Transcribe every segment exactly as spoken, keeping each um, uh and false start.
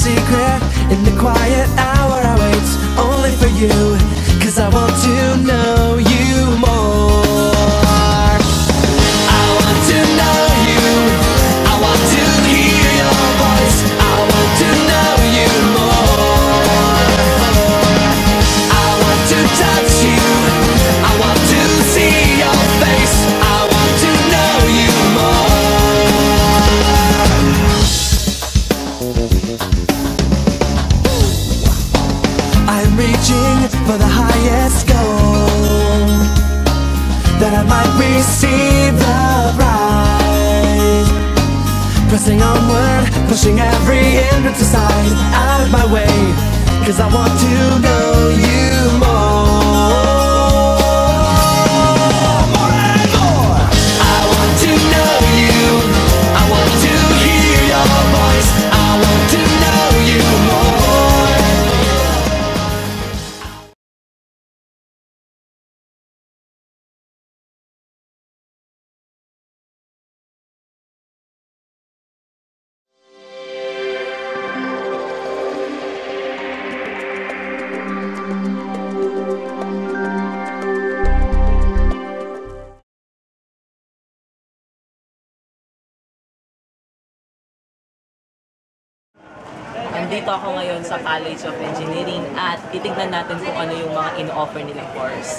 secret. In the quiet hour I wait only for you, cause I want to know you more. I want to know you, I want to hear your voice, I want to know you more. I want to touch you, I want to see your face, I want to know you more. I'm reaching for the highest goal, that I might receive the prize. Pressing onward, pushing every hindrance aside, out of my way, cause I want to know you more. More and more. I want to know you, I want to hear your voice, I want to know you more. Nandito ako ngayon sa College of Engineering at titignan natin kung ano yung mga in-offer nilang course.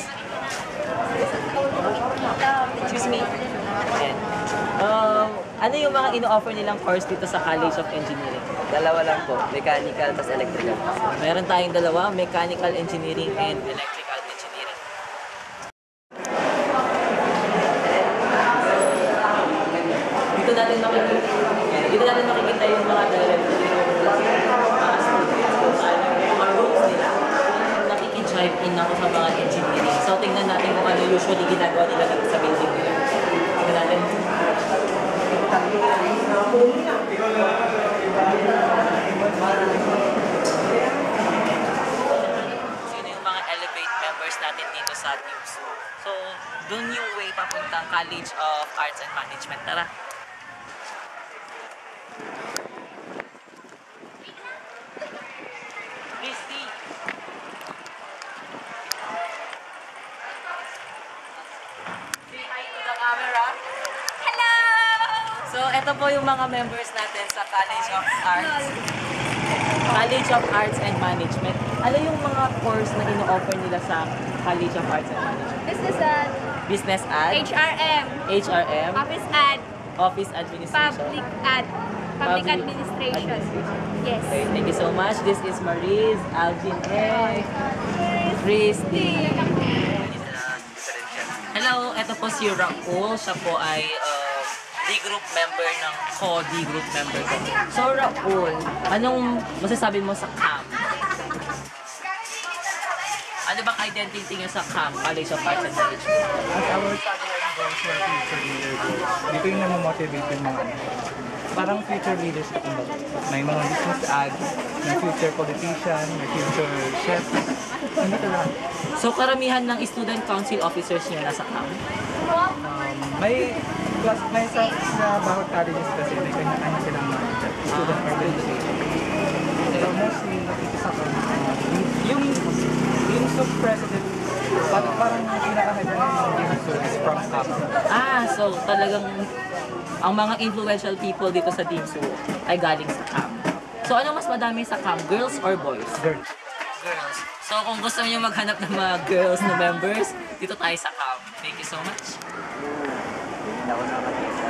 Excuse me. Ayan. Um, ano yung mga in-offer nilang course dito sa College of Engineering? Dalawa lang po, mechanical tas electrical. Meron tayong dalawa, Mechanical Engineering and Electrical Engineering. Dito natin makikita, dito natin makikita yung mga director ng mga students kung ano yung mga roles nila. Nakiki-drive in ako sa mga engineering. So tingnan natin kung ano usually ginagawa nila dito sa building nila. Tingnan natin. Sino yung mga Elevate members natin dito sa DIMSU? So, doon yung way papuntang College of Arts and Management. Tara! Christy! Say hi to the camera! Hello! So, ito po yung mga members natin sa College of Arts. College of Arts and Management. Ano yung mga course na ino-offer nila sa College of Arts and Management? Business ad, Business ad, H R M, H R M, office ad, Office Administration, public ad, public, administration. administration. Yes. Okay, thank you so much. This is Maris, Alvin, and Christy. Hello, ito po si Raul. Siya po ay uh, D-group member ng C O D-group member ko. So Raul, anong masasabi mo sa C A M? Ano bang identity niyo sa C A M, College of Arts and Management? As our tagline goes for future leader goals, dito yung namomotivate yung mga parang future leaders na kumbaga. May mga business ads, may future politician, may future chef. Nandito lang. So karamihan ng student council officers niyo nasa C A M? Um, may plus may sa, sa bawat colleges kasi may kanya-kanya silang mga student organization. So mostly nakikita ko uh, yung yung sub-president parang, parang pinaka-head ng DIMSU is from C A M. Ah, so talagang ang mga influential people dito sa DIMSU ay galing sa C A M. So ano mas madami sa C A M, girls or boys? Girl. Girls. So kung gusto niyo maghanap ng mga girls na members, dito tayo sa C A M. Thank you so much. Hindi ako nakakita.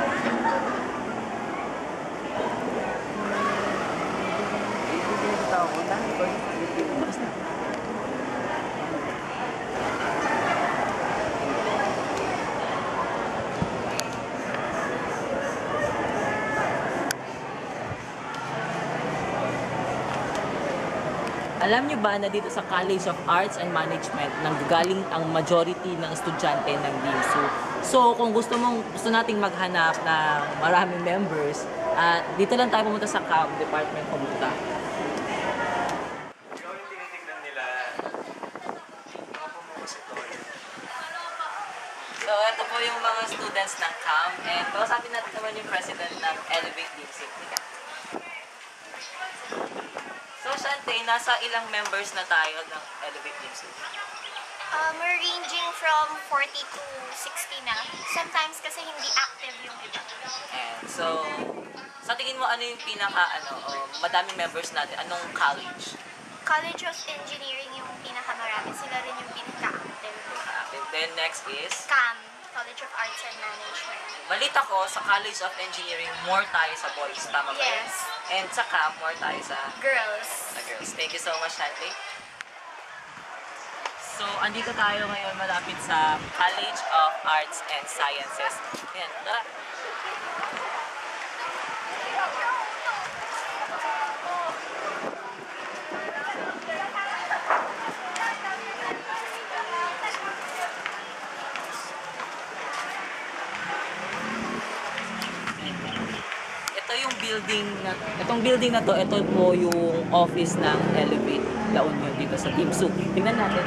Alam niyo ba na dito sa College of Arts and Management nanggagaling ang majority ng estudyante ng DIMSU? So kung gusto mong gusto nating maghanap ng maraming members, at uh, dito lang tayo pumunta sa C A M department pumunta. Ikaw yung tinitignan nila. Ako mo kasi to. So ito po yung mga students ng C A M and kausapin natin naman yung president ng Elevate DIMSU. nasa ilang members na tayo ng Elevate Team Soup? Um, we're ranging from forty to sixty na. Sometimes kasi hindi active yung iba. And so, sa tingin mo ano yung pinaka, ano, oh, madaming members natin? Anong college? College of Engineering yung pinakamarami. Sila rin yung pinaka-active. And then next is, C A M, College of Arts and Management. balita ko sa College of Engineering, more tayo sa boys, tama ba? yun? Yes. And sa C A M, more tayo sa, Girls. sa girls. Thank you so much, Shanti. So, andito tayo ngayon malapit sa College of Arts and Sciences. Ayan, tara. Ito yung building na, itong building na to, ito po yung office ng Elevate La Union dito sa Team Soup. Tingnan natin.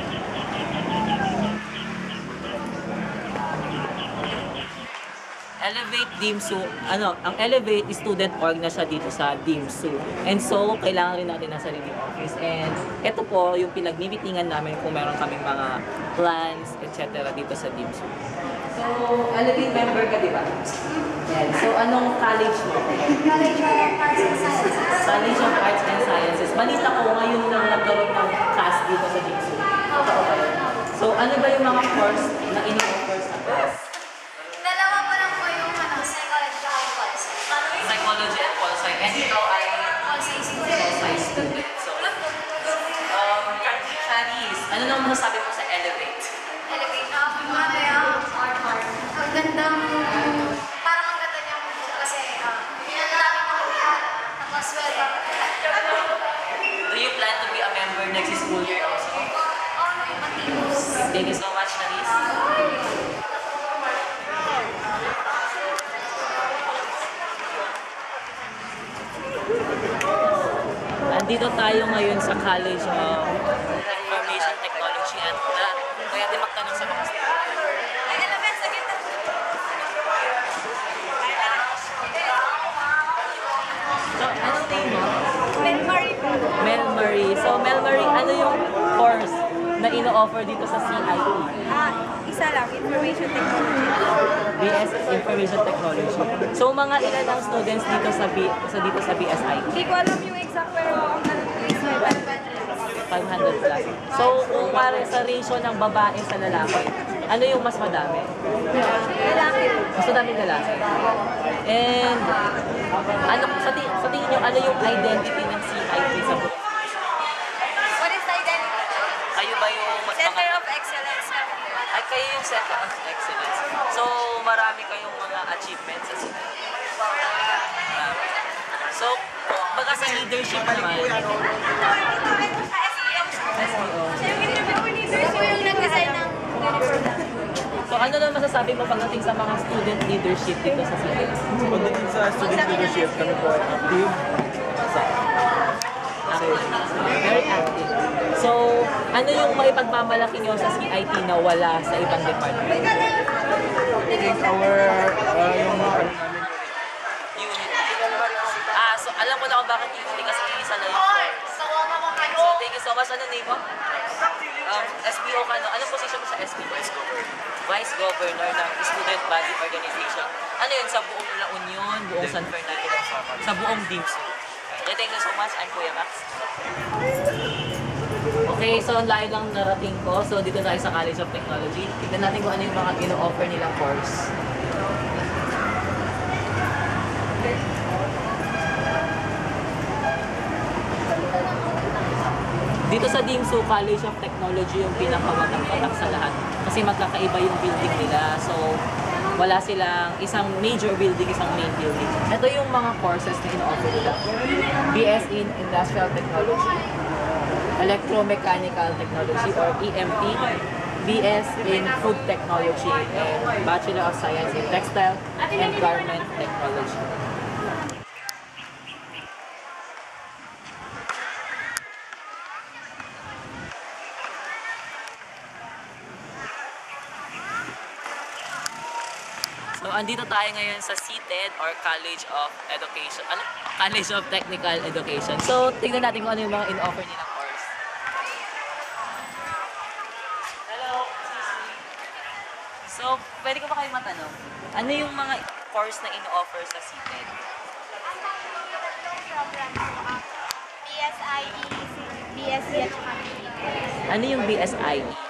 Elevate Dimsu, ano, ang Elevate student org na siya dito sa Dimsu. And so, kailangan rin natin ng sariling office. And ito po yung pinagmimitingan namin kung meron kaming mga plans, et cetera dito sa Dimsu. So, Elevate member ka, di ba? Yan. So, anong college mo? College of Arts and Sciences. College of Arts and Sciences. Balita ko, ngayon lang nagkaroon ng class dito sa Dimsu. Totoo ba yun? So, ano ba yung mga course na ino-offer sa class? Dalawa pa lang po yung ano, psychology at policy. Psychology and Pol Sci. And ikaw ay Policy Pol Sci student. So, um, Charis, ano naman masasabi mo sa Elevate? Elevate up, ano yung art art. Ang gandang, parang ang ganda niyang kasi uh, ang daming nakakita. Tapos well, Do you plan to be a member next school year also? oh, may matigos. Thank you so much, Charis. Andito tayo ngayon sa College of Information Technology at uh, kaya din magtanong sa mga students. Ay, element sa gitna. So, anong name mo? Mel Marie po. Mel Marie. So, Mel Marie, ano yung course na ino-offer dito sa C I T? Ah, isa lang, Information Technology. B S Information Technology. So, mga ilan ang students dito sa B, sa dito sa B S I T? Hindi ko alam yung exact pero ang alam ko is five hundred plus. So, kung para sa ratio ng babae sa lalaki, ano yung mas madami? lalaki. Mas madaming lalaki. And, ano, sa, ti sa tingin nyo, ano yung identity ng C I T sa buong? What is the identity? Kayo ba yung mas Center mga... of Excellence. Ay, kayo yung Center of Excellence. So, marami kayong mga achievements sa C I T. Marami. So, baga sa leadership naman, S E O. Ako yung nag-design ng uniform. So, ano naman masasabi mo pagdating sa mga student leadership dito sa C I T? Pagdating sa student leadership, kami po ay active. Active. Very active. So, ano yung maipagmamalaki nyo sa C I T na wala sa ibang department? I think our, uh, yung mga ano namin, Unity. Ah, so alam ko na kung bakit unity kasi isa na yung course. So, thank you so much. Ano name mo? Um, S B O ka, no? Anong position mo sa S B O? Vice Governor. Vice Governor ng Student Body Organization. Ano yun? Sa buong La Union, buong San Fernando, sa buong Dimsu. Okay, thank you so much. I'm Kuya Max. Okay, so ang layo lang narating ko. So, dito tayo sa College of Technology. Tignan natin kung ano yung mga ino-offer nilang course. Dito sa Dimsu College of Technology yung pinakawatak-watak sa lahat. Kasi magkakaiba yung building nila. So, wala silang isang major building, isang main building. Ito yung mga courses na ino-offer nila. B S in Industrial Technology, Electromechanical Technology or E M T, B S in Food Technology, and Bachelor of Science in Textile and Garment Technology. So andito tayo ngayon sa C T E D or College of Education. Ano? College of Technical Education. So, tignan natin kung ano yung mga in-offer nilang course. Hello, excuse me. So, pwede ko ba kayo matanong? Ano yung mga course na in-offer sa C T E D? Ang tatlong program po, B S I E, B S C at saka B E. Ano yung B S I E?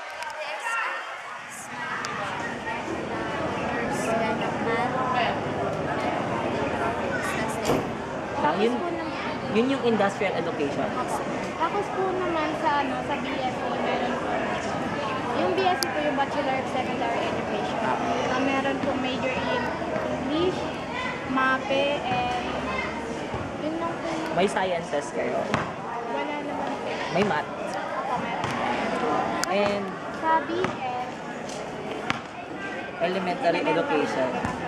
Ah, yun, yun yung industrial education. Tapos po naman sa ano sa B S C meron po yung B S C po yung Bachelor of Secondary Education. Uh, meron po major in English, MAPE, and yun lang po. May sciences kayo. Wala naman po. May math. Ako meron. And Sa B S, elementary education.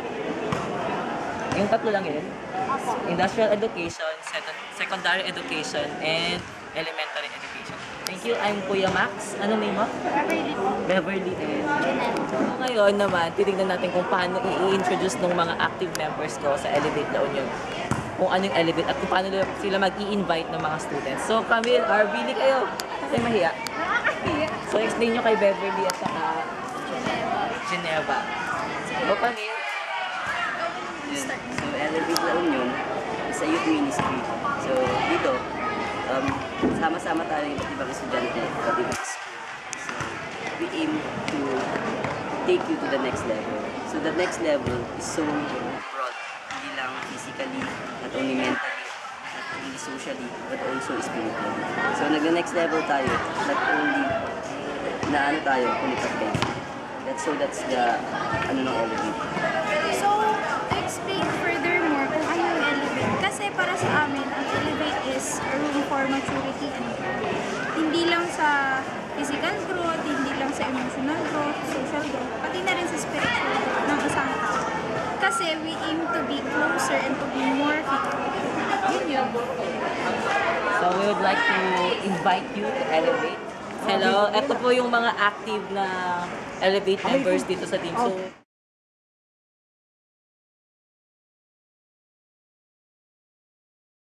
Yung tatlo lang yun. ako. Industrial education, second- secondary education, and elementary education. Thank you. I'm Kuya Max. Anong name mo? Beverly po. Beverly and... Jeanette. So, ngayon naman, titignan natin kung paano i-introduce ng mga active members ko sa Elevate La Union. Kung ano yung Elevate at kung paano sila mag-i-invite ng mga students. So, Camille, R, bili kayo. Kasi mahiya. Nakakahiya. So, explain nyo kay Beverly at saka Geneva. Go, Camille. Yun. So, Elevate La Union is a youth ministry. So, dito, um, sama-sama tayo ng iba't ibang estudyante, iba't ibang school. So, we aim to take you to the next level. So, the next level is so broad. Hindi lang physically, not only mentally, not only socially, but also spiritually. So, nag-next level tayo, not only na ano tayo, kulipat. That's so that's the ano ng Elevate. So, to explain furthermore kung ano yung Elevate. Kasi para sa amin, ang Elevate is a room for maturity and growth. Hindi lang sa physical growth, hindi lang sa emotional growth, social growth, pati na rin sa spiritual growth ng isang tao. Kasi we aim to be closer and to be more fit. Yun yun. So, we would like to invite you to Elevate. Hello, ito po yung mga active na Elevate members dito sa team. So,